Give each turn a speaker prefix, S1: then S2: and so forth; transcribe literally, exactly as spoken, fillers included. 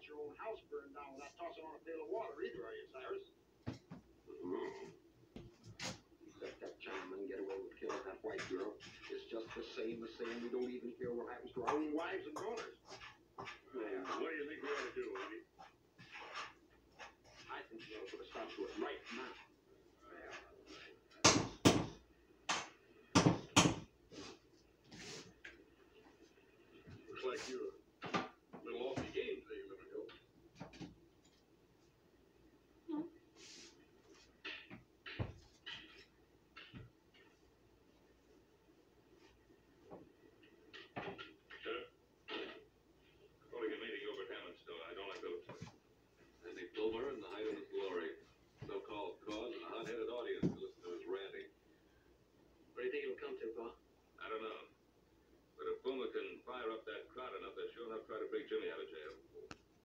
S1: watch your own house burn down without tossing on a pail of water either, are you, Cyrus? Mm-hmm. Let that Chinaman get away with killing that white girl. It's just the same as saying we don't even care what happens to our own wives and daughters.
S2: Yeah,